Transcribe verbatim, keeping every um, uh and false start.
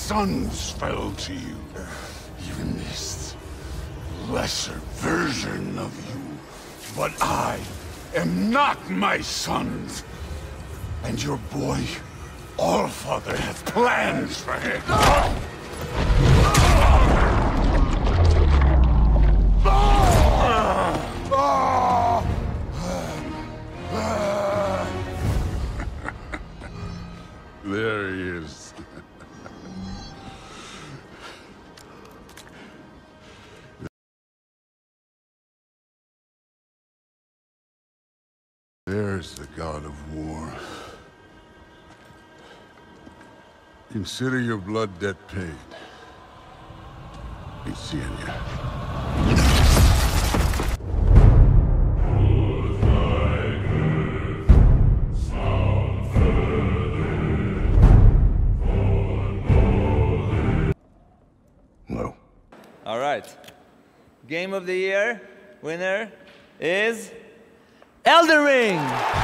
sons fell to you. Even this lesser version of you. But I am not my sons. And your boy, Allfather, has plans for him. There he is. There's the god of war. Consider your blood debt paid. Be seeing you. No. All right. Game of the year winner is Elden Ring.